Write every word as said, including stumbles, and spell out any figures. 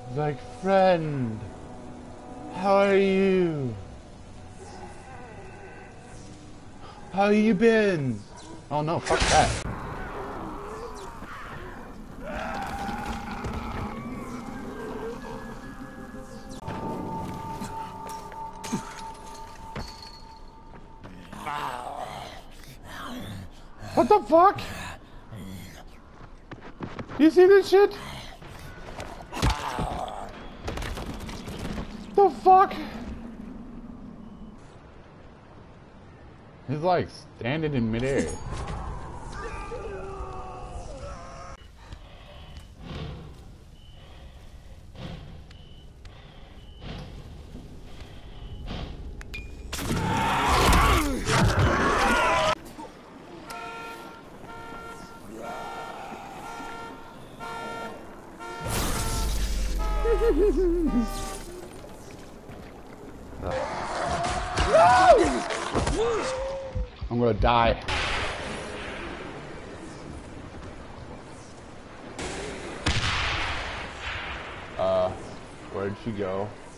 Like, friend, how are you? How you been? Oh no, fuck that. What the fuck? You see this shit? The fuck? He's like standing in midair. I'm gonna die. Uh, where'd she go?